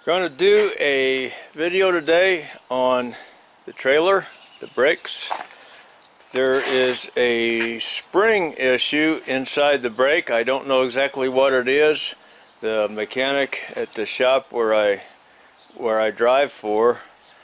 Going to do a video today on the trailer, the brakes. There is a spring issue inside the brake. I don't know exactly what it is. The mechanic at the shop where I drive for,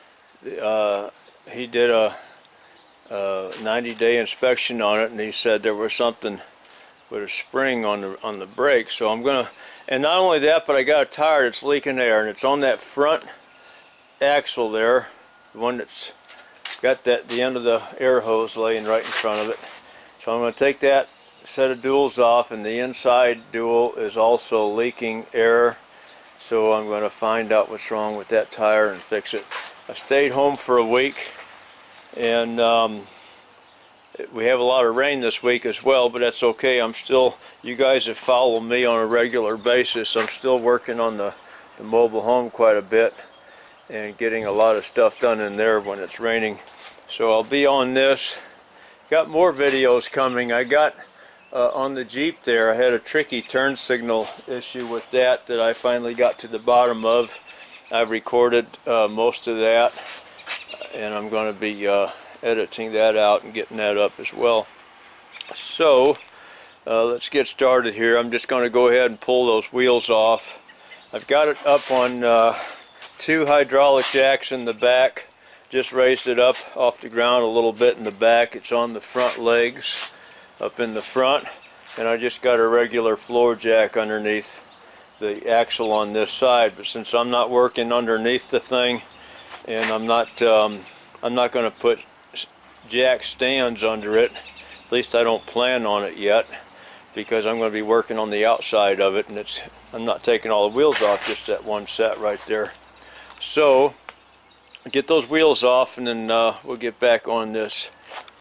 he did a 90-day inspection on it, and he said there was something with a spring on the brake. So I'm gonna, and not only that, but I got a tire that's leaking air, and it's on that front axle there, the one that's got the end of the air hose laying right in front of it. So I'm going to take that set of duals off, and the inside dual is also leaking air. So I'm going to find out what's wrong with that tire and fix it. I stayed home for a week, and we have a lot of rain this week as well, but that's okay. I'm still, you guys have followed me on a regular basis, I'm still working on the mobile home quite a bit and getting a lot of stuff done in there when it's raining. So I'll be on this. Got more videos coming. I got on the Jeep there, I had a tricky turn signal issue with that I finally got to the bottom of. I've recorded most of that, and I'm going to be editing that out and getting that up as well. So let's get started here. I'm just going to go ahead and pull those wheels off. I've got it up on 2 hydraulic jacks in the back. Just raised it up off the ground a little bit in the back. It's on the front legs up in the front, and I just got a regular floor jack underneath the axle on this side. But since I'm not working underneath the thing, and I'm not going to put jack stands under it, at least I don't plan on it yet, because I'm going to be working on the outside of it, and I'm not taking all the wheels off, just that one set right there. So get those wheels off, and then we'll get back on this.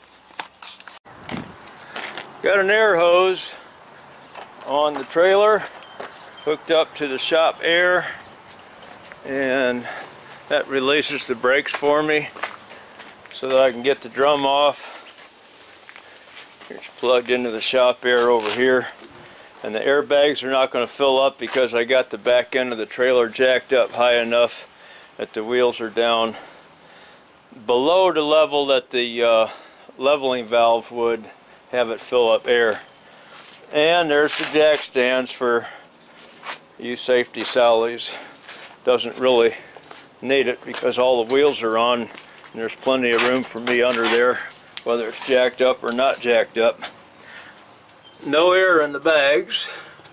Got an air hose on the trailer hooked up to the shop air, and that releases the brakes for me so that I can get the drum off. It's plugged into the shop air over here, and the airbags are not going to fill up because I got the back end of the trailer jacked up high enough that the wheels are down below the level that the leveling valve would have it fill up air. And there's the jack stands for you safety Sallies. Doesn't really need it because all the wheels are on, and there's plenty of room for me under there, whether it's jacked up or not jacked up. No air in the bags.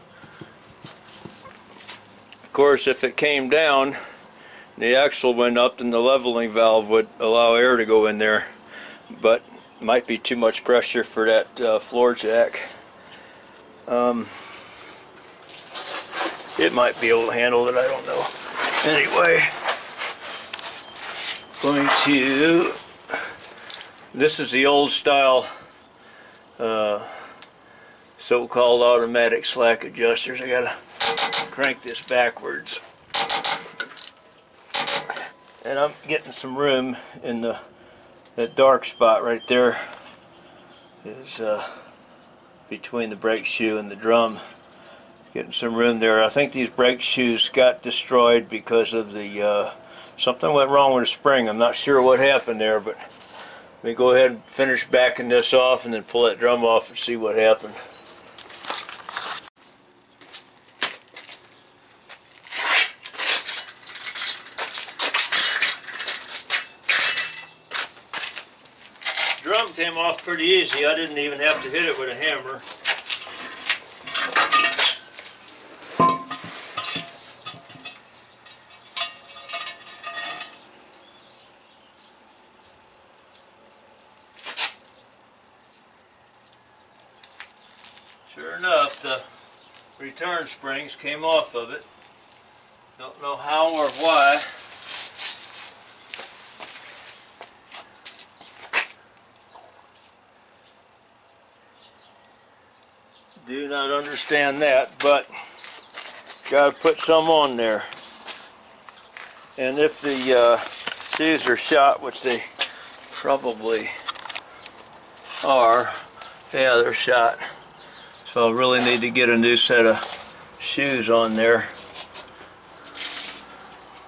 Of course, if it came down, the axle went up, then the leveling valve would allow air to go in there, but might be too much pressure for that floor jack. It might be able to handle it, I don't know. Anyway, this is the old style so-called automatic slack adjusters. I gotta crank this backwards, and I'm getting some room in that dark spot right there is between the brake shoe and the drum. Getting some room there. I think these brake shoes got destroyed because of the something went wrong with the spring. I'm not sure what happened there, but let me go ahead and finish backing this off and then pull that drum off and see what happened. Drum came off pretty easy. I didn't even have to hit it with a hammer. Sure enough, the return springs came off of it. Don't know how or why. Do not understand that, but gotta put some on there. And if the shoes are shot, which they probably are, yeah, they're shot. So I really need to get a new set of shoes on there.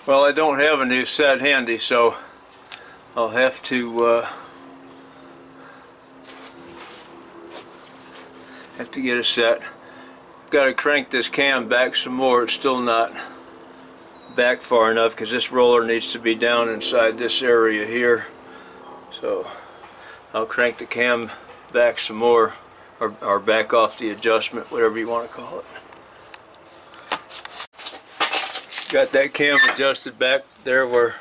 Well, I don't have a new set handy, so I'll have to get a set. Got to crank this cam back some more. It's still not back far enough because this roller needs to be down inside this area here. So I'll crank the cam back some more, or back off the adjustment, whatever you want to call it. Got that cam adjusted back there where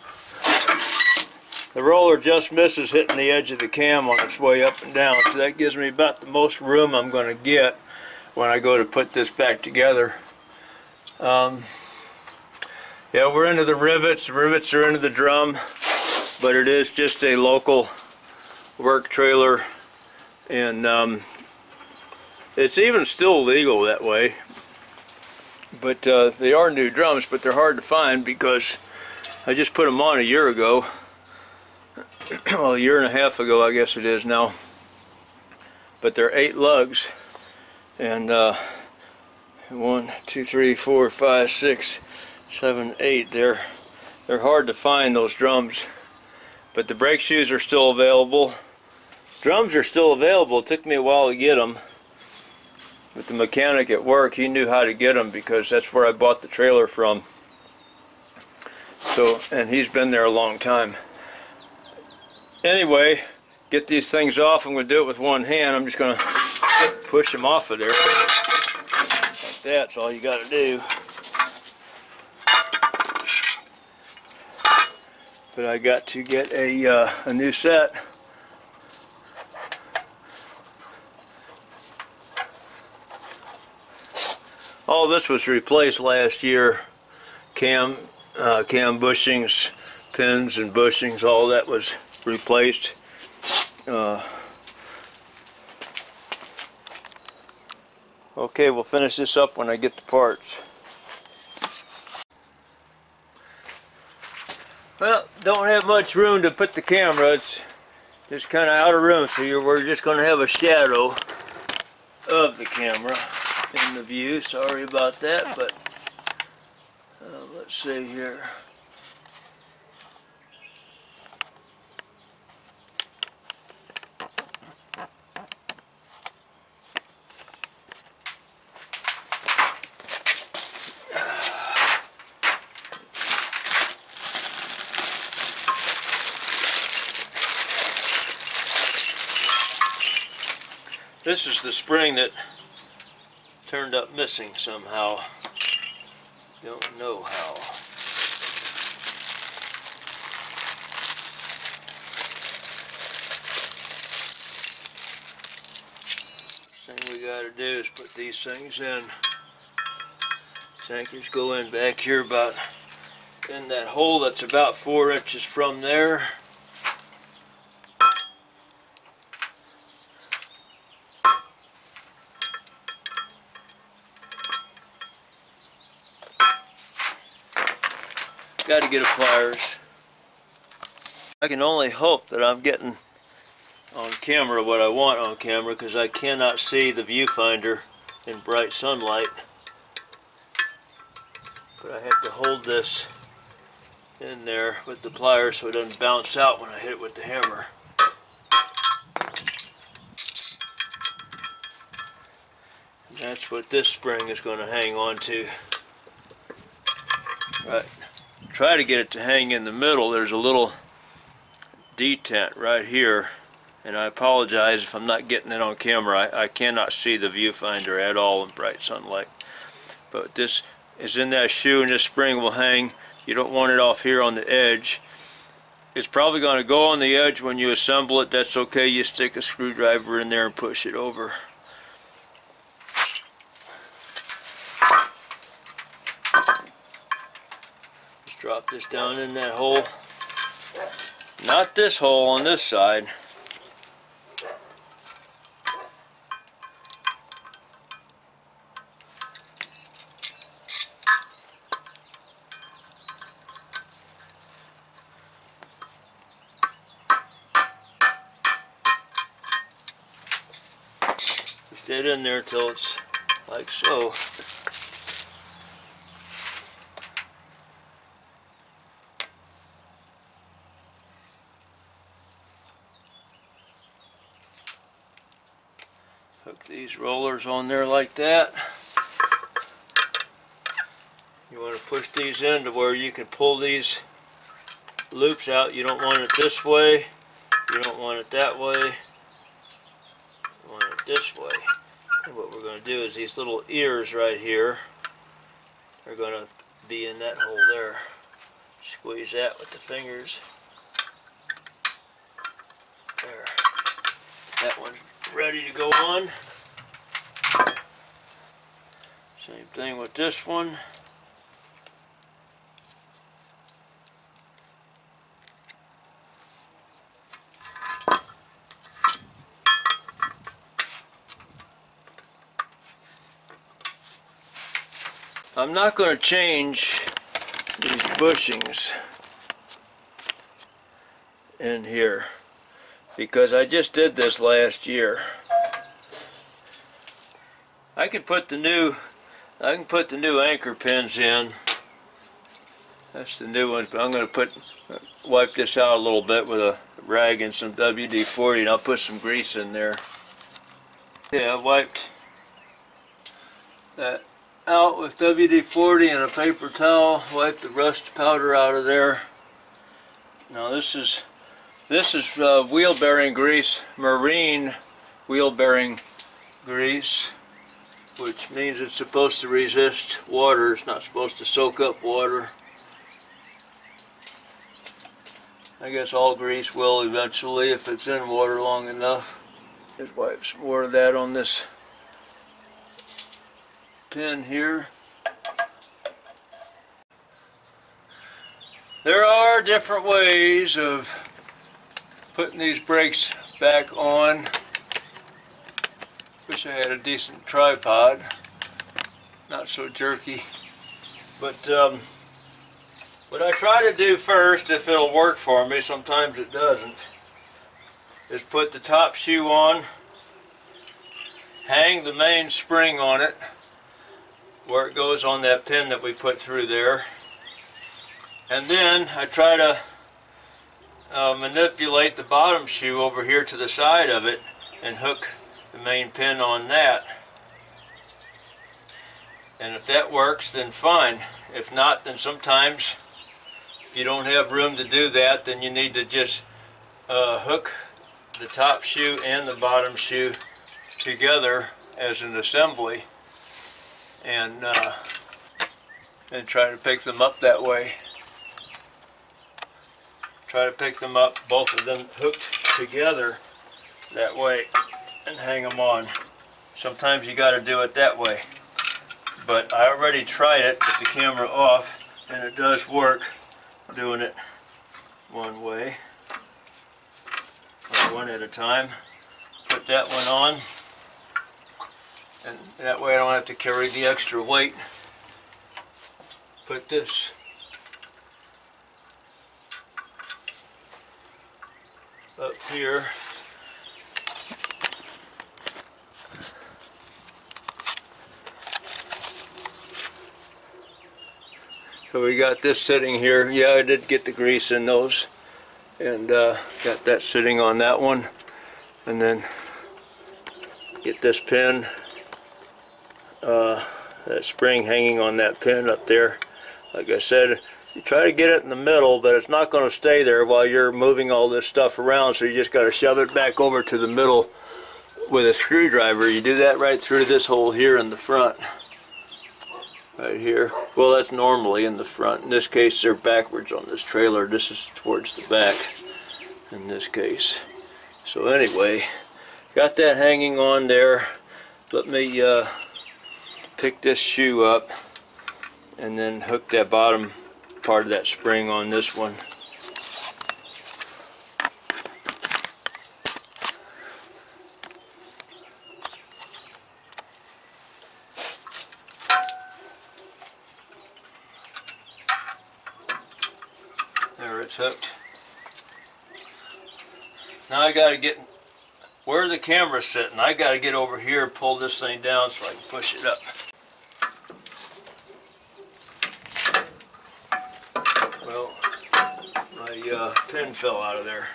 the roller just misses hitting the edge of the cam on its way up and down. So that gives me about the most room I'm going to get when I go to put this back together. Yeah, we're into the rivets. The rivets are into the drum, but it is just a local work trailer, and it's even still legal that way. But they are new drums, but they're hard to find because I just put them on a year ago. Well, a year and a half ago, I guess it is now. But they're 8 lugs, and 1, 2, 3, 4, 5, 6, 7, 8. They're hard to find, those drums. But the brake shoes are still available. Drums are still available. It took me a while to get them. But the mechanic at work, he knew how to get them because that's where I bought the trailer from. So, and he's been there a long time. Anyway, get these things off. I'm going to do it with one hand. I'm just going to push them off of there. Like that. That's all you got to do. But I got to get a new set. All this was replaced last year. Cam bushings, pins and bushings, all that was replaced. Okay, we'll finish this up when I get the parts. Well, don't have much room to put the camera. It's just kind of out of room, so we're just going to have a shadow of the camera in the view. Sorry about that, but let's see here. This is the spring that turned up missing somehow. Don't know how. First thing we got to do is put these things in. These anchors go in back here about in that hole that's about 4 inches from there. Got to get a pliers. I can only hope that I'm getting on camera what I want on camera, because I cannot see the viewfinder in bright sunlight. But I have to hold this in there with the pliers so it doesn't bounce out when I hit it with the hammer. And that's what this spring is going to hang on to. Right. Try to get it to hang in the middle. There's a little detent right here, and I apologize if I'm not getting it on camera. I cannot see the viewfinder at all in bright sunlight. But this is in that shoe, and this spring will hang. You don't want it off here on the edge. It's probably going to go on the edge when you assemble it. That's okay. You stick a screwdriver in there and push it over. Drop this down in that hole. Not this hole on this side. Just get in there till it's like so. these rollers on there like that. You want to push these in to where you can pull these loops out. You don't want it this way. You don't want it that way. You want it this way. And what we're going to do is these little ears right here are going to be in that hole there. Squeeze that with the fingers. There. That one's ready to go on. Same thing with this one. I'm not going to change these bushings in here because I just did this last year. I can put the new anchor pins in. That's the new ones, but I'm going to wipe this out a little bit with a rag and some WD-40, and I'll put some grease in there. Yeah, I wiped that out with WD-40 and a paper towel. Wipe the rust powder out of there. Now this is wheel bearing grease, marine wheel bearing grease, which means it's supposed to resist water. It's not supposed to soak up water. I guess all grease will eventually if it's in water long enough. Just wipe some more of that on this pin here. There are different ways of putting these brakes back on. Wish I had a decent tripod, not so jerky. But what I try to do first, if it'll work for me, sometimes it doesn't, is put the top shoe on, hang the main spring on it, where it goes on that pin that we put through there, and then I try to manipulate the bottom shoe over here to the side of it and hook the main pin on that. And if that works, then fine. If not, then sometimes if you don't have room to do that, then you need to just hook the top shoe and the bottom shoe together as an assembly and try to pick them up that way. Try to pick them up, both of them hooked together that way, and hang them on. Sometimes you got to do it that way, but I already tried it with the camera off, and it does work doing it one way, or one at a time. Put that one on, and that way I don't have to carry the extra weight. Put this up here. So we got this sitting here. Yeah, I did get the grease in those, and got that sitting on that one, and then get this pin, that spring hanging on that pin up there. Like I said, you try to get it in the middle, but it's not going to stay there while you're moving all this stuff around, so you just got to shove it back over to the middle with a screwdriver. You do that right through this hole here in the front. Right here. Well, that's normally in the front. In this case, they're backwards on this trailer. This is towards the back in this case. So anyway, got that hanging on there. Let me pick this shoe up and then hook that bottom part of that spring on this one. There, it's hooked. Now I got to get where the camera's sitting. I got to get over here and pull this thing down so I can push it up. Well, my pin fell out of there.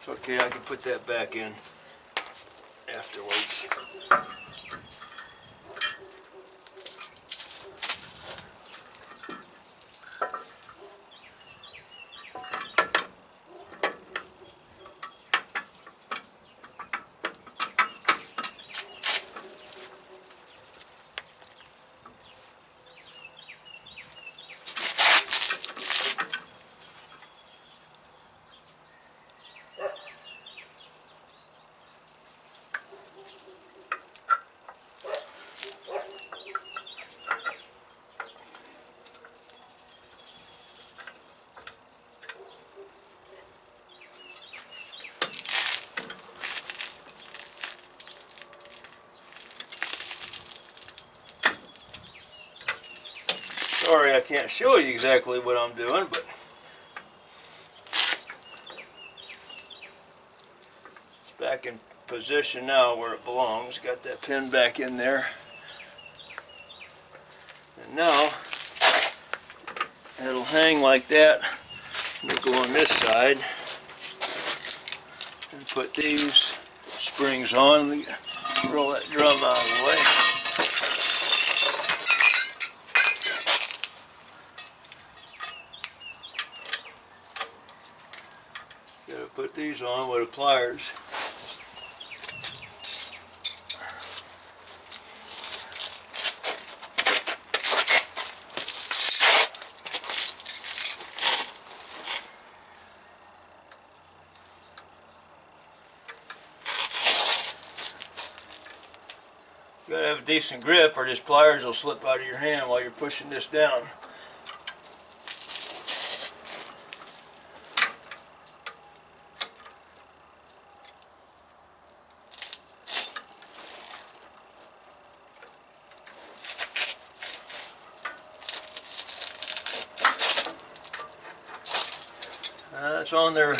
It's okay, I can put that back in afterwards. Sorry I can't show you exactly what I'm doing, but it's back in position now where it belongs. Got that pin back in there. And now it'll hang like that. We'll go on this side and put these springs on. Roll that drum out of the way. Gotta put these on with the pliers. You gotta have a decent grip or these pliers will slip out of your hand while you're pushing this down. It's on there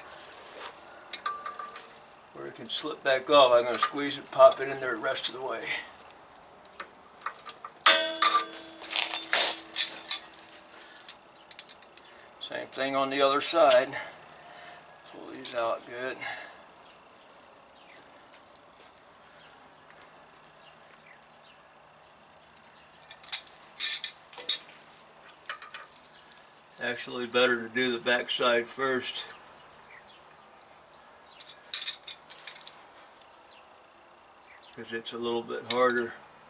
where it can slip back off. I'm going to squeeze it, pop it in there the rest of the way. Same thing on the other side. Pull these out good. Actually better to do the back side first. Because it's a little bit harder.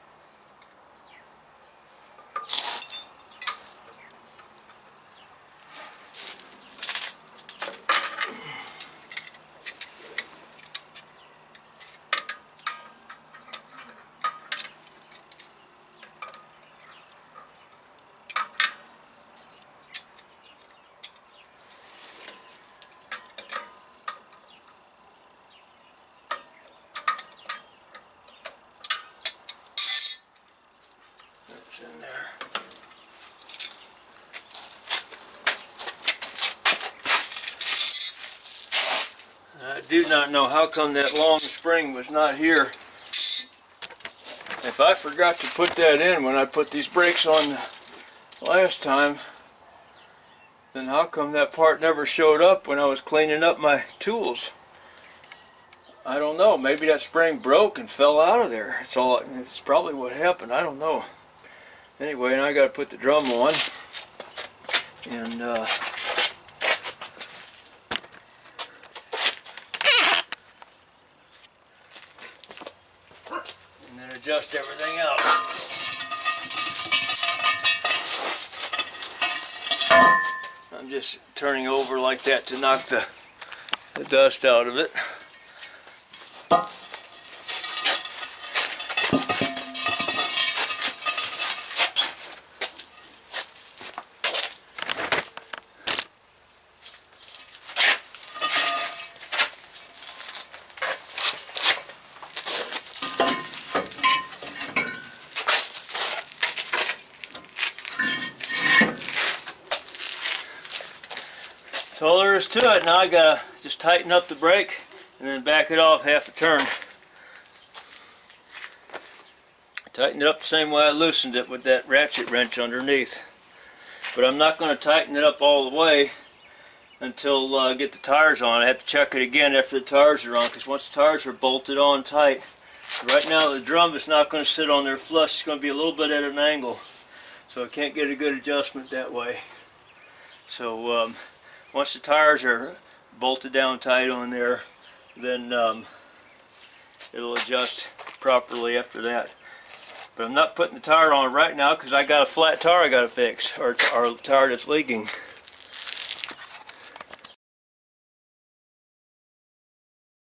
In there. I do not know how come that long spring was not here. If I forgot to put that in when I put these brakes on last time, then how come that part never showed up when I was cleaning up my tools? I don't know. Maybe that spring broke and fell out of there. It's probably what happened. I don't know. Anyway, now I got to put the drum on, and then adjust everything out. I'm just turning over like that to knock the dust out of it. That's all there is to it. Now I gotta just tighten up the brake and then back it off half a turn. Tighten it up the same way I loosened it with that ratchet wrench underneath. But I'm not going to tighten it up all the way until I get the tires on. I have to check it again after the tires are on, because once the tires are bolted on tight, right now the drum is not going to sit on there flush. It's going to be a little bit at an angle, so I can't get a good adjustment that way. So once the tires are bolted down tight on there, then it'll adjust properly after that. But I'm not putting the tire on right now because I got a flat tire I got to fix, or a tire that's leaking.